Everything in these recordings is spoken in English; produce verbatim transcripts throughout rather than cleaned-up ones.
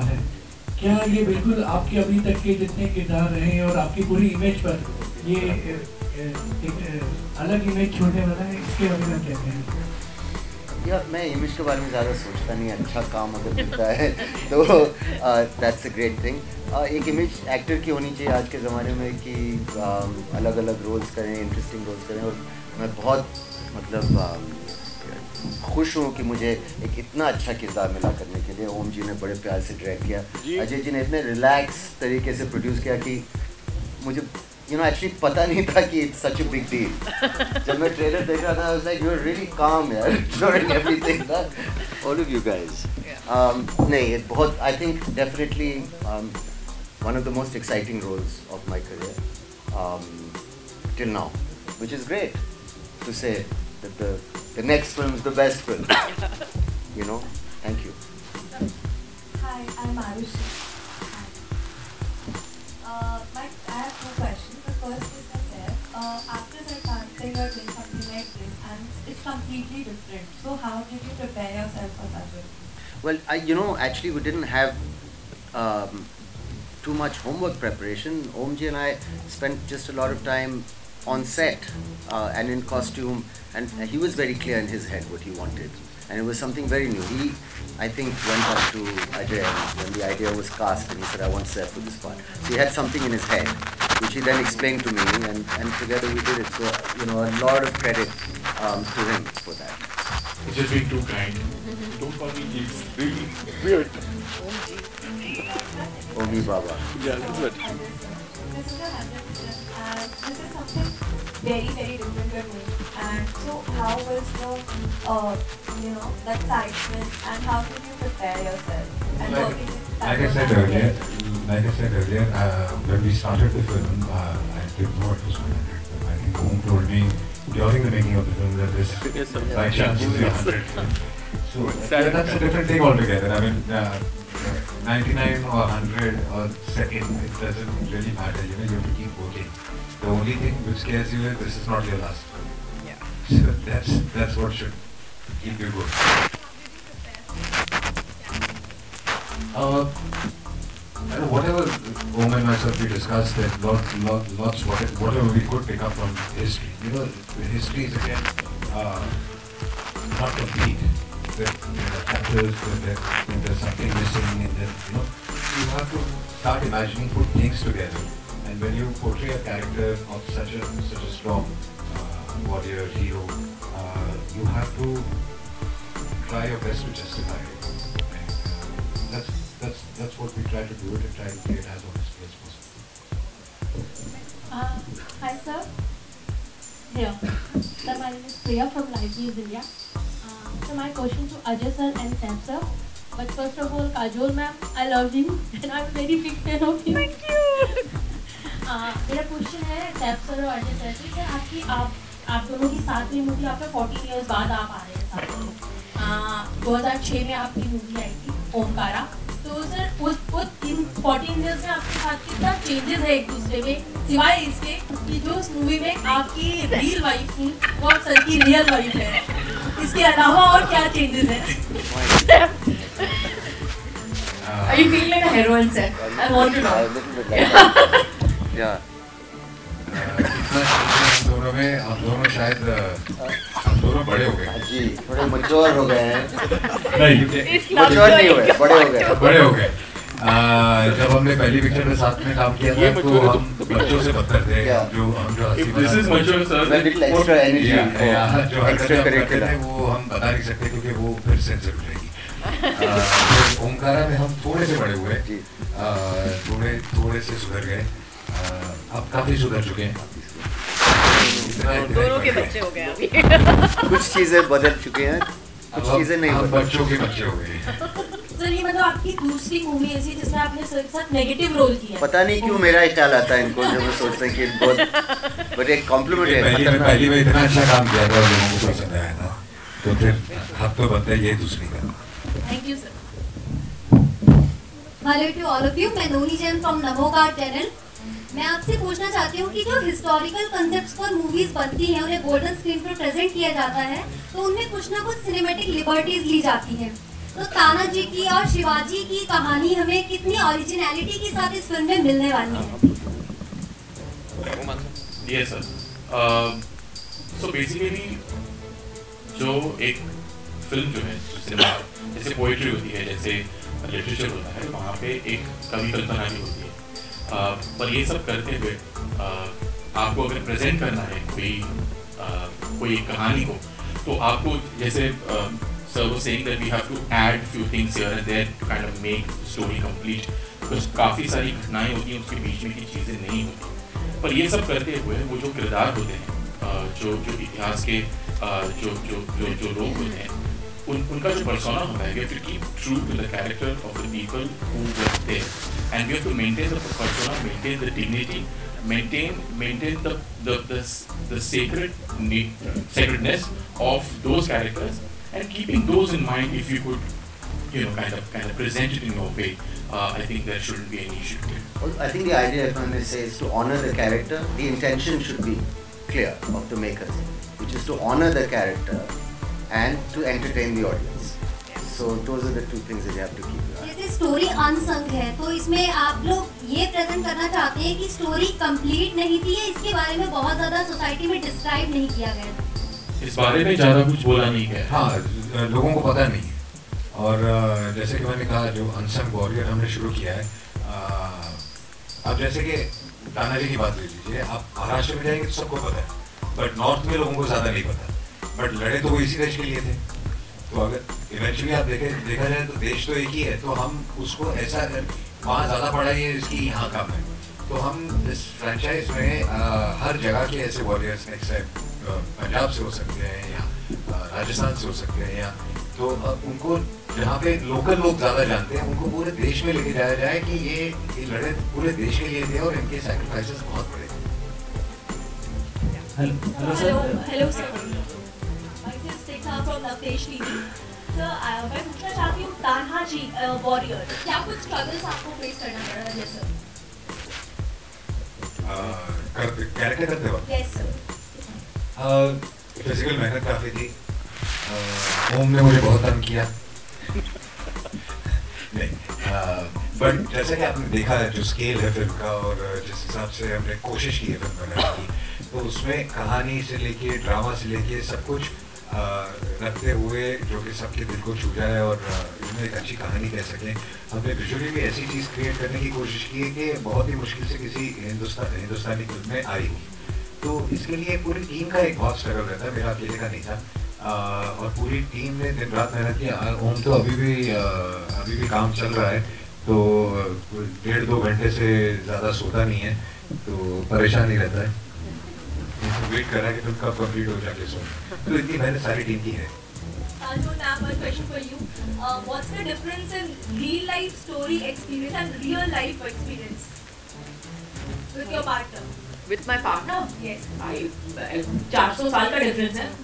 है, क्या ये बिल्कुल आपके अभी तक के जितने किरदार रहे हैं और आपकी पूरी इमेज पर ये एक अलग इमेज छोड़ने वाला है, इसके बारे में कहते हैं? यार मैं इमेज के बारे में ज़्यादा सोचता नहीं, अच्छा काम अगर मिलता है तो दैट्स अ ग्रेट थिंग। एक इमेज एक्टर की होनी चाहिए आज के ज़माने में कि uh, अलग अलग रोल्स करें, इंटरेस्टिंग रोल्स करें। और मैं बहुत मतलब uh, खुश हूँ कि मुझे एक इतना अच्छा किरदार मिला करने के लिए। ओम जी ने बड़े प्यार से डायरेक्ट किया, अजय जी ने इतने रिलैक्स तरीके से प्रोड्यूस किया कि मुझे यू नो एक्चुअली पता नहीं था कि it's such a big deal. जब मैं ट्रेलर देख रहा था I was like you are really calm यार, doing everything that all of you guys. नहीं बहुत I think definitely one of the most exciting roles of my career till now, which is great to say that the the next film is the best film, you know. Thank you. Hi, I'm Arushi. Uh, my, I have two questions. The first is that uh, after the casting or doing something like this, and it's completely different. So how did you prepare yourself for such a? Well, I, you know, actually we didn't have um, too much homework preparation. Omji and I spent just a lot of time on set uh, and in costume, and he was very clear in his head what he wanted. And it was something very new. He, I think, went up to Ajay when the idea was cast and he said, I want Saif for this part. So he had something in his head, which he then explained to me, and, and together we did it. So, you know, a lot of credit um, to him for that. He's just being too kind. Don't call me, he's really weird. Omi Baba. Yeah, that's it. This is a hundred percent, and this is something very, very different for me. And so, how was the, uh, you know, the excitement, and how did you prepare yourself? And like, working with like I said earlier, like I said earlier, uh, when we started the film, uh, I didn't know it was one hundred. I think Om told me during the making of the film that this by chance is one hundred. So yeah, that's a different thing altogether. I mean, uh, ninety-nine or one hundred or second, it doesn't really matter. You know, you have to keep working. The only thing which scares you is this is not your last film. Yeah. So that's that's what should keep you going. Uh, I know whatever Om and myself we discussed, that lots, lots, lots whatever, whatever we could pick up from history. You know, the history is again uh, not complete. There are chapters, there, there's something missing, and then you know, you have to start imagining, put things together. And when you portray a character of such a such a strong uh, warrior hero, uh, you have to try your best to justify it. And uh, that's that's that's what we try to do it and try to play it as honestly as possible. Uh, hi sir. Here. Sir, my name is Priya from Live News India. Uh, so my question to Ajay sir and Sam sir. But first of all, Kajol ma'am, I love you and I'm a very big fan of you. Thank you. Uh, मेरा question है Saif sir और Ajay sir से, sir आपकी आप आप दोनों की सातवीं मूवी आपका फोर्टीन इयर्स बाद आप आ रहे हैं साथ में। दो हज़ार छह में आपकी मूवी आई थी ओमकारा। तो सर उस उस इन फोर्टीन इयर्स में आपके साथ कितना चेंजेस है एक दूसरे में, सिवाय इसके कि जो उस मूवी में आपकी रियल वाइफ थी वो अब सर की रियल वाइफ है, इसके अलावा और क्या चेंजेस हैं? Are you feeling like a heroine, sir? I want to know. A little bit like that. Yeah. हम दोनों में हम दोनों शायद हम दोनों बड़े हो गए जी, थोड़े मैच्योर हो गए हैं। नहीं, मैच्योर नहीं हुए, बड़े हो गए। बड़े हो गए। जब हमने पहली पिक्चर में साथ में काम किया था तो हम बच्चों से बदतर थे। जो हम जो हंसी This is mature, sir. Little extra energy. जो हरकतें करते थे वो हम बता नहीं सकते क्योंकि वो फिर सेंसर हो जाएगी। ओमकारा में हम थोड़े से बड़े हुए, थोड़े थोड़े से सुधर गए, अब काफी सुधर चुके हैं। दोनों के बच्चे हो गए अभी। कुछ चीजें बदल चुके हैं, कुछ चीजें नहीं बदल। बच्चों के बच्चे हो गए। सर ये मतलब आपकी दूसरी मूवी ऐसी जिसमें आपने सर के साथ नेगेटिव रोल किया। पता नहीं क्यों मेरा ही ख्याल आता है इनको, जब मैं सोचता हूँ कि बहुत बट एक कॉम्प्लीमेंट है। पहली में पहली में इतना अच्छा काम किया था लोगों को पसंद आया था, तो फिर हक तो बनता है ये दूसरी का। Thank you sir. Hello to all of you, मैं नोनी जैन फ्रॉम नमोकार चैनल। मैं आपसे पूछना चाहती हूँ कि जो हिस्टोरिकल कंसेप्ट्स पर मूवीज बनती हैं, उन्हें गोल्डन स्क्रीन पर प्रेजेंट किया जाता है, तो उनमें कुछ ना कुछ सिनेमैटिक लिबर्टीज ली जाती हैं। तो ताना जी की और शिवाजी की कहानी हमें कितनी ओरिजिनलिटी के साथ इस फिल्म में मिलने वाली है? Yes sir. So basically जो एक फिल्म जो है सिनेमा जैसे पोइट्री होती है, जैसे लिटरेचर होता है, वहाँ पे एक कवि कल्पना भी होती है, uh, पर ये सब करते हुए uh, आपको अगर प्रेजेंट करना है कोई uh, कोई एक कहानी को, तो आपको जैसे सर वो saying that we have to add few things here and there to kind of make story complete, because काफ़ी सारी घटनाएं होती हैं, उसके बीच में की चीज़ें नहीं होती। पर ये सब करते हुए वो जो किरदार होते हैं, जो जो इतिहास के जो जो जो जो लोग होते हैं, उन उनका जो पर्सोना होता है, we have to keep true to the character of the people who were there and we have to maintain the persona, maintain the dignity, maintain maintain the the the, the sacred need, sacredness of those characters, and keeping those in mind, if you could, you know, kind of kind of present it in your way, uh, I think there shouldn't be any issue to it. Well, I think the idea, if I may say, is to honor the character. The intention should be clear of the makers, which is to honor the character and to entertain the audience. So those are the two things that you have to keep. जैसे story unsung है, तो इसमें आप लोग ये present करना चाहते हैं कि स्टोरी कंप्लीट नहीं थी, या इसके बारे में बहुत ज़्यादा सोसाइटी में डिस्क्राइब नहीं किया गया? इस बारे में ज़्यादा कुछ बोला नहीं गया। हाँ, लोगों को पता नहीं है। और जैसे कि मैंने कहा, जो अनसंग वॉरियर हमने शुरू किया है, अब जैसे कि तानाजी की बात ले लीजिए, आप महाराष्ट्र में जाएंगे तो सबको पता है, बट नॉर्थ में लोगों को ज़्यादा नहीं पता, बट लड़े तो वो इसी देश के लिए थे। तो अगर इवेंचुअली आप देखे देखा जाए तो देश तो एक ही है, तो हम उसको ऐसा वहाँ ज़्यादा पढ़ाई है इसकी यहाँ कम है, तो हम इस फ्रेंचाइज में आ, हर जगह के ऐसे वॉरियर्स नेक्स्ट है, पंजाब से हो सकते हैं या राजस्थान से हो सकते हैं, या तो आ, उनको जहाँ पे लोकल लोग ज़्यादा जानते हैं, उनको पूरे देश में लेके जाया जाए कि ये ये लड़े पूरे देश के लिए थे और इनके सैक्रिफाइसेस बहुत बड़े थे। Hello hello sir. Hello sir, from Navtesh T V. So, मैं पूछना चाहती हूँ, तान्हा जी वॉरियर, क्या कुछ स्ट्रगल्स आपको फेस करना पड़ा है सर? करते कैरेक्टर करते वक्त? Yes sir. फिजिकल मेहनत काफ़ी थी, ओम ने मुझे बहुत तंग किया नहीं, बट जैसा कि आपने देखा है जो स्केल है फिल्म का और जिस हिसाब से हमने कोशिश की है फिल्म बनाने की, तो उसमें कहानी से लेके ड्रामा से लेके सब कुछ रखते हुए जो कि सबके दिल को छू जाए और इसमें एक अच्छी कहानी कह सकें। हमने विजुअली भी ऐसी चीज़ क्रिएट करने की कोशिश की है कि बहुत ही मुश्किल से किसी हिंदुस्तान हिंदुस्तानी फिल्म में आई हो, तो इसके लिए पूरी टीम का एक बहुत स्ट्रगल रहता है, मेरा अकेले का नहीं था, और पूरी टीम ने दिन रात मेहनत की। ओम तो अभी भी अभी भी काम चल रहा है, तो डेढ़ दो घंटे से ज़्यादा सोता नहीं है, तो परेशान नहीं रहता है, वेट कर रहा है कि फिल्म कब कंप्लीट हो जाके सो, तो इतनी मेहनत सारी टीम की है। Arjun, I have one question for you. Uh, what's the difference in real life story experience and real life experience with your partner? With my partner? Yes. I चार सौ साल का difference है.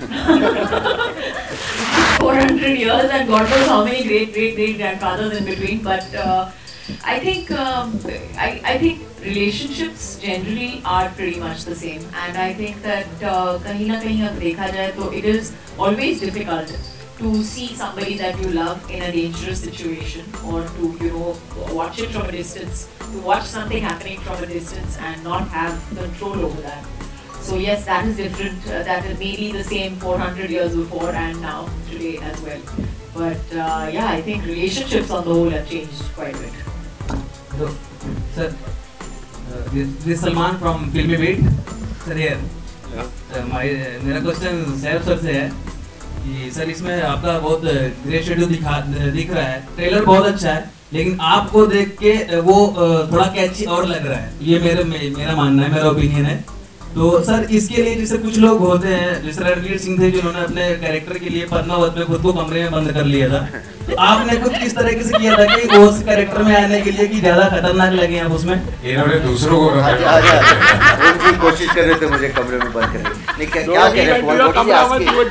four hundred years and God knows how many great great great grandfathers in between, but uh, I think um, I I think relationships generally are pretty much the same, and I think that uh, कहीं ना कहीं अगर देखा जाए तो it is always difficult to see somebody that you love in a dangerous situation, or to, you know, watch it from a distance, to watch something happening from a distance and not have control over that. So yes, that is different. Uh, that is maybe the same four hundred years before and now today as well. But uh, yeah, I think relationships on the whole have changed quite a bit. So, sir, uh, this, this Salman from Filmy Beat. Sir, here. Uh, my मेरा question Saif sir से है कि sir इसमें आपका बहुत great schedule दिखा दिख रहा है, ट्रेलर बहुत अच्छा है, लेकिन आपको देख के वो थोड़ा कैची और लग रहा है, ये मेरा मेरा मानना है, मेरा ओपिनियन है। तो सर इसके लिए जैसे कुछ लोग होते हैं, जैसे रणवीर सिंह थे जिन्होंने अपने कैरेक्टर के लिए पद्मावत में खुद को कमरे में बंद कर लिया था, तो आपने कुछ किस तरीके से किया था कि उस कैरेक्टर में आने के लिए कि ज्यादा खतरनाक लगे आप उसमें? इन्होंने दूसरों को उनकी कोशिश कर रहे थे मुझे कमरे में बंद करने, नहीं क्या क्या कह रहे हैं, what is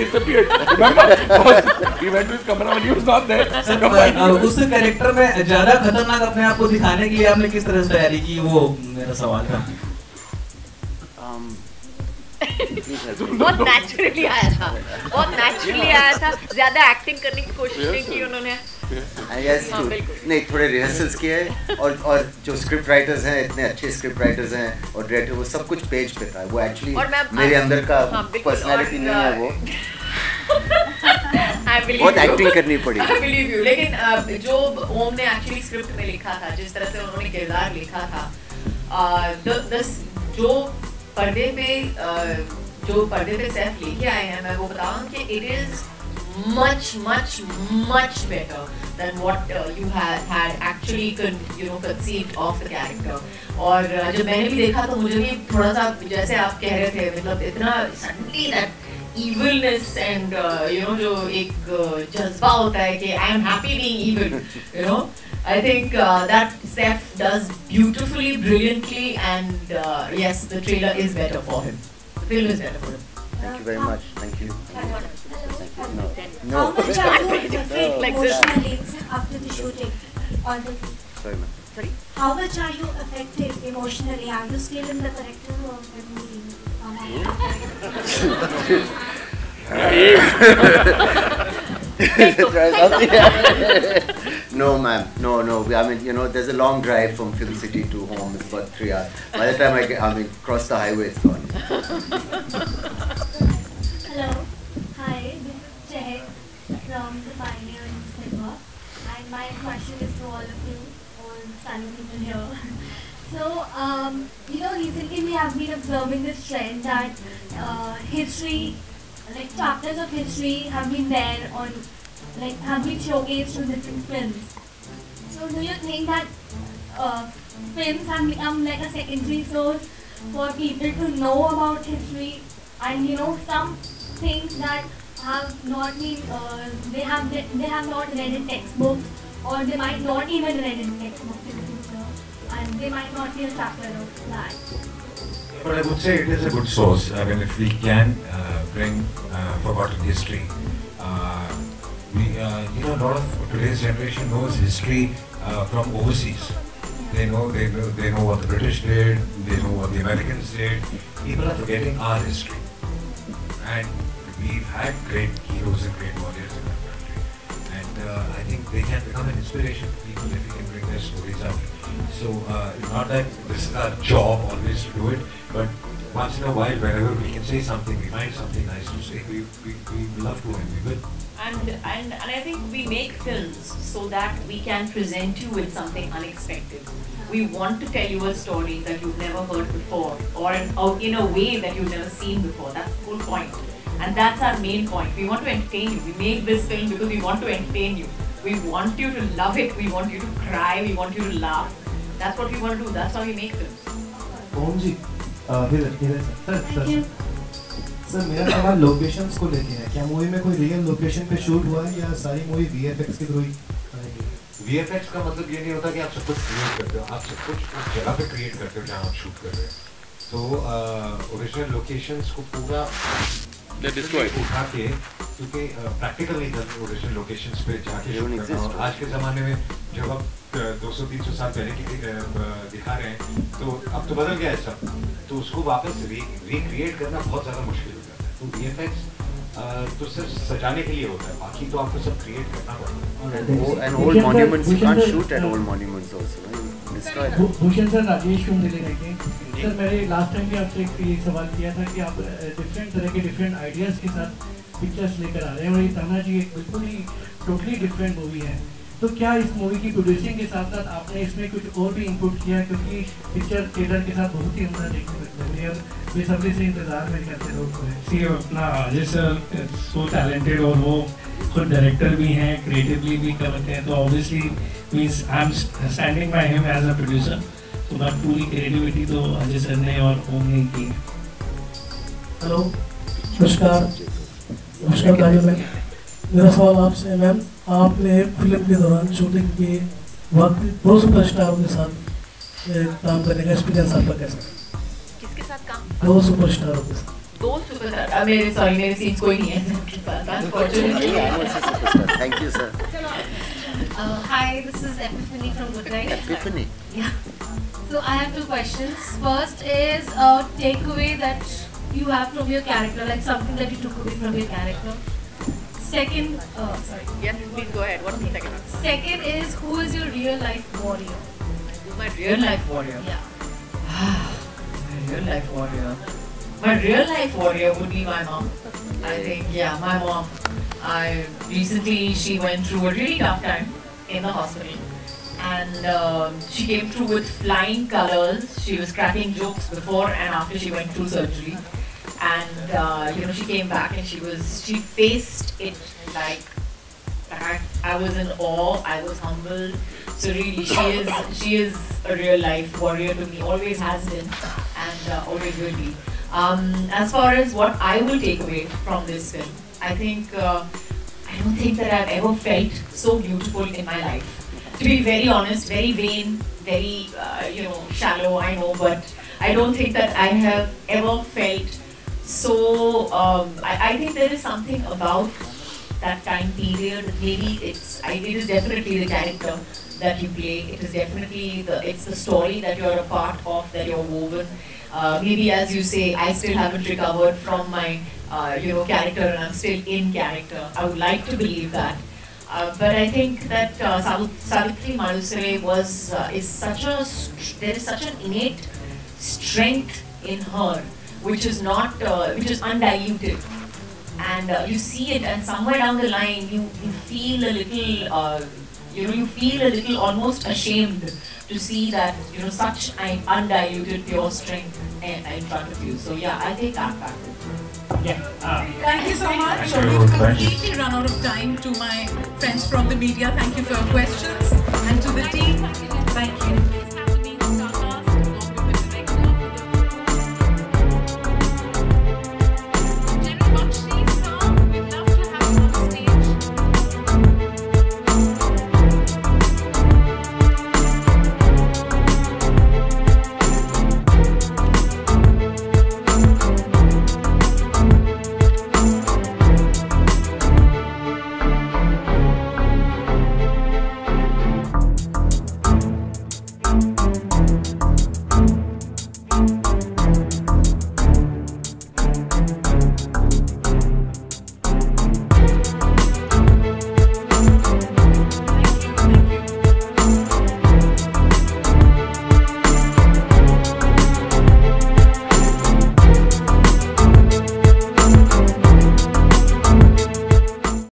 asking? उस कैरेक्टर में ज्यादा खतरनाक अपने आप को दिखाने के लिए आपने किस तरह से तैयारी की, वो मेरा सवाल था। बहुत नेचुरली आया था, बहुत नेचुरली आया था, ज़्यादा एक्टिंग करने की कोशिश नहीं की उन्होंने। यस नहीं, थोड़े रिहर्सल्स किए हैं और और जो स्क्रिप्ट राइटर्स हैं, इतने अच्छे स्क्रिप्ट राइटर्स हैं और डायरेक्टर, वो सब कुछ पेज पे था। वो एक्चुअली मेरे अंदर का पर्सनालिटी नहीं है वो। बहुत एक्टिंग करनी पड़ी। I believe you, लेकिन जो ओम ने एक्चुअली स्क्रिप्ट में लिखा था, जिस तरह से उन्होंने किरदार लिखा था, जो पर्दे पे जो पर्दे पे सैफ लेके आए हैं, मैं वो बताऊं कि it is much much much better than what uh, you had had actually con, you know conceived of the character. और uh, जब मैंने भी देखा तो मुझे भी थोड़ा सा जैसे आप कह रहे थे, मतलब इतना suddenly that evilness and uh, you know जो एक uh, जज्बा होता है कि I am happy being evil, you know. I think uh, that Seth does beautifully, brilliantly, and uh, yes, the trailer is better for him. The film is better for him. Thank you very much. Thank you. No. No. How much are you Like emotionally after the shooting on the Sorry, ma'am. Sorry. How much are you affected emotionally? Are you still in the character of the movie? No, ma'am. No, no. I mean, you know, there's a long drive from Film City to home. It's about three hours. By the time I get, I mean, cross the highway, it's gone. Hello. Hi. This is Chehak from the Pioneer newspaper, and my question is to all of you, all standing people here. So, um, you know, recently we have been observing this trend that uh, history, like chapters of history, have been there on, like, have been showcased to different films. So, do you think that uh, films have become like a secondary source for people to know about history, and you know, some things that have not been, uh, they have they have not read in textbooks, or they might not even read in textbooks in the future, and they might not be a chapter of that. But I would say it is a good source. I mean, if we can uh, bring uh, forgotten history, uh, we, uh, you know, a lot of today's generation knows history uh, from overseas. They know, they know, they know what the British did. They know what the Americans did. People are forgetting our history, and we've had great heroes and great warriors in our country. And uh, I think they can become an inspiration to people if we can bring their stories out. So, uh, not that this is our job always to do it, but once in a while, whenever we can say something, we find something nice to say, we, we, we love to and we will. And, and and I think we make films so that we can present you with something unexpected. We want to tell you a story that you've never heard before, or in, or in a way that you've never seen before. That's the whole point. And that's our main point. We want to entertain you. We make this film because we want to entertain you. We want you to love it. We want you to cry. We want you to laugh. That's what we want to do. That's how we make films. ओम जी, इधर इधर sir sir sir मेरा सवाल locations को लेके है। क्या movie में कोई रियल लोकेशन पे शूट हुआ है या सारी मूवी वीएफएक्स के थ्रू ही? वीएफएक्स का मतलब ये नहीं होता कि आप सब कुछ क्रिएट करते हो, आप सब कुछ उस जगह पे क्रिएट करते हो जहाँ आप शूट कर रहे हो। तो ओरिजिनल लोकेशंस को पूरा उठा के, क्योंकि प्रैक्टिकल नहीं था ओरिजिनल लोकेशंस पे जाके शूट करना। और आज के ज़माने में जब आप दो सौ तीन सौ साल पहले की दिखा रहे हैं, तो अब तो बदल गया है सब, तो उसको वापस रिक्रिएट करना बहुत ज़्यादा मुश्किल हो जाता है। तो वीएफएक्स तो सिर्फ सजाने के लिए होता है, बाकी तो आपको सब क्रिएट करना पड़ता है। And old monuments, you can't shoot at old monuments also. Bhushan sir, Rajesh from Delhi रहेंगे। सर मैंने लास्ट टाइम भी आपसे एक सवाल किया था कि आप डिफरेंट तरह के डिफरेंट आइडियाज़ के साथ पिक्चर्स लेकर आ रहे हैं, और ये तानाजी एक बिल्कुल ही टोटली डिफरेंट मूवी है। तो क्या इस मूवी की प्रोड्यूसिंग के साथ साथ आपने इसमें कुछ और भी इनपुट किया, क्योंकि पिक्चर थिएटर के साथ बहुत ही उम्दा देखने को लग रही है, बेसब्री से इंतजार में करते लोग को है। सी अपना अजय सर सो टैलेंटेड, और वो खुद डायरेक्टर भी हैं, क्रिएटिवली भी करते हैं, तो obviously means I am standing by him as a producer. तो बात पूरी क्रिएटिविटी तो अजय सर ने और ओम ने की है। हेलो, नमस्कार नमस्कार काजल मैम। मेरा सवाल आपसे है मैम, आपने फिल्म के दौरान शूटिंग के वक्त दो सुपरस्टारों के साथ काम करने का एक्सपीरियंस आपका कैसा? किसके साथ काम? दो सुपरस्टारों के साथ। दो सुपरस्टार? मेरे सॉरी मेरे सीन्स कोई नहीं है। Thank you, sir. Uh, hi, this is Epiphany from Good Night. Epiphany. Yeah. So I have two questions. First is a takeaway that you have from your character, like something that you took away from your character? Second, uh, sorry. Yes, please go ahead. What's the second one? Second is, who is your real life warrior? Who's my real life warrior? Yeah. My real life warrior. My real life warrior would be my mom. I think, yeah, my mom. I recently she went through a really tough time in the hospital, and um, she came through with flying colors. She was cracking jokes before and after she went through surgery, and uh, you know she came back and she was she faced it like I, I was in awe. I was humbled. So really, she is she is a real life warrior to me. Always has been, and uh, always will be. Um, as far as what I will take away from this film, I think uh, I don't think that I've ever felt so beautiful in my life. To be very honest, very vain, very uh, you know shallow, I know, but I don't think that I have ever felt so. Um, I, I think there is something about that time period. Maybe it's I, it is definitely the character that you play. It is definitely the it's the story that you're a part of, that you're woven. Uh, maybe, as you say, I still haven't recovered from my, uh, you know, character, and I'm still in character. I would like to believe that, uh, but I think that uh, Savitri Madusare was uh, is such a there is such an innate strength in her, which is not uh, which is undiluted, and uh, you see it, and somewhere down the line, you you feel a little, uh, you know, you feel a little almost ashamed to see that, you know, such an undiluted pure strength in, in front of you. So yeah, I take that back. Yeah. Uh, Thank you so much. Thank you. We've Thank you. completely run out of time. To my friends from the media, thank you for your questions. And to the team,